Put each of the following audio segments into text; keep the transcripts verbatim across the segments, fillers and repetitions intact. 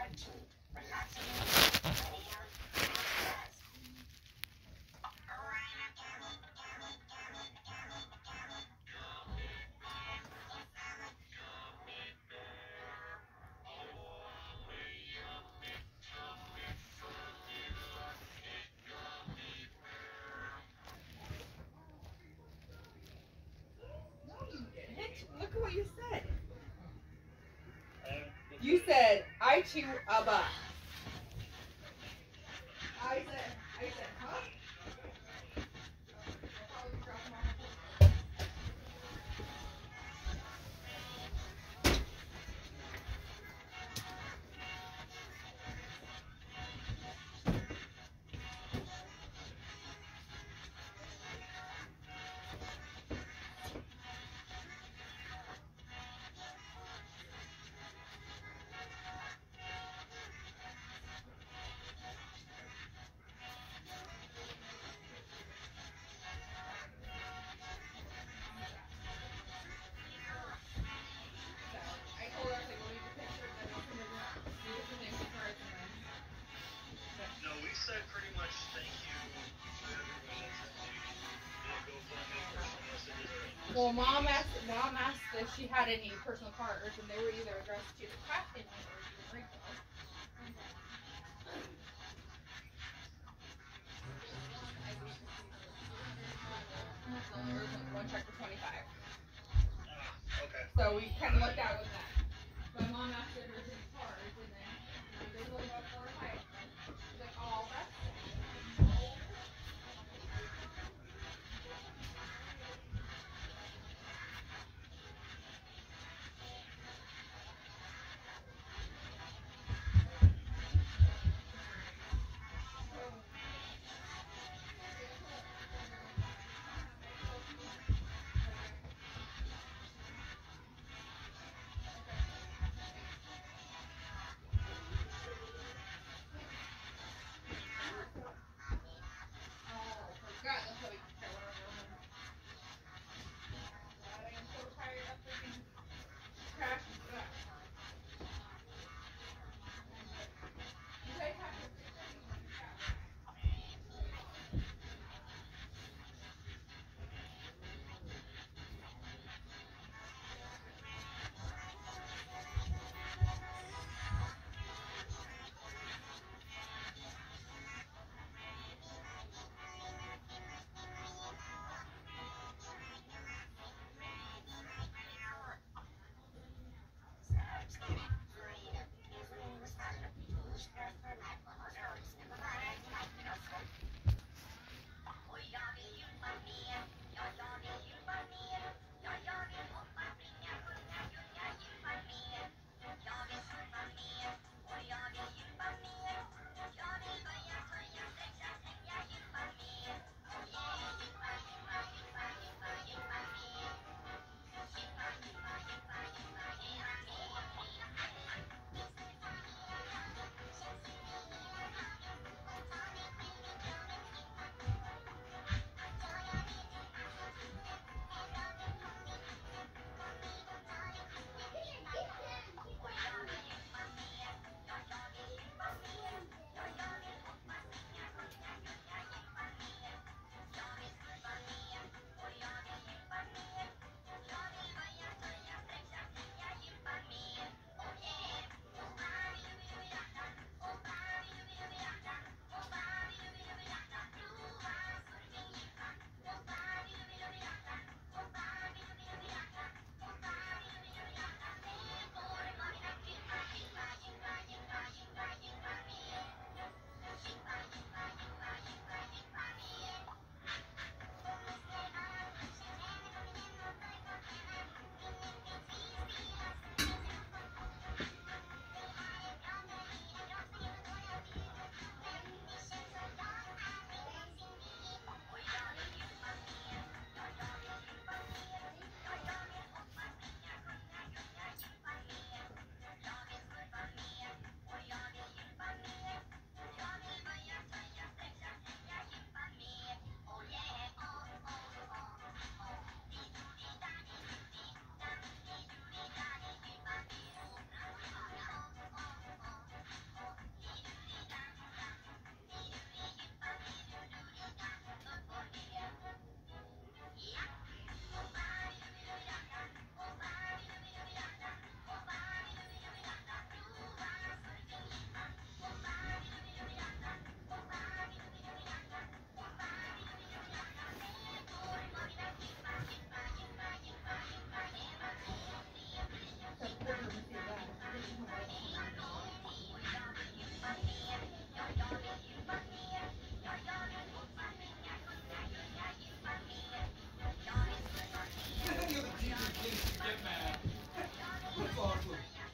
Look at what you said. You said, I chew a butt. I said, I said, huh? Well, mom asked, mom asked if she had any personal cards, and they were either addressed to the captain or to Rachel. One check for twenty-five. Okay. So we kind of looked out with that. My mom asked if there's any cards, and then there's only about four or five. She's like, oh, that's clue.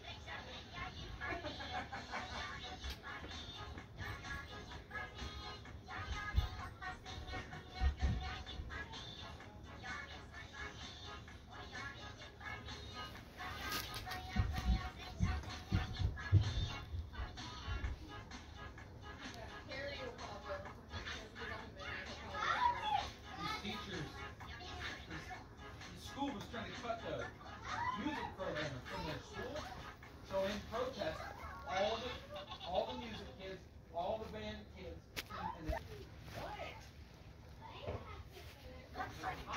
Harry will call you over sometimes because he's up in midnight. He'll call you. These teachers, this, the school was trying to cut the music program from their school. So in protest, all the all the music kids, all the band kids, and the what?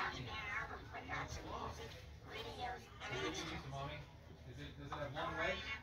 Mommy, is it does it have long legs?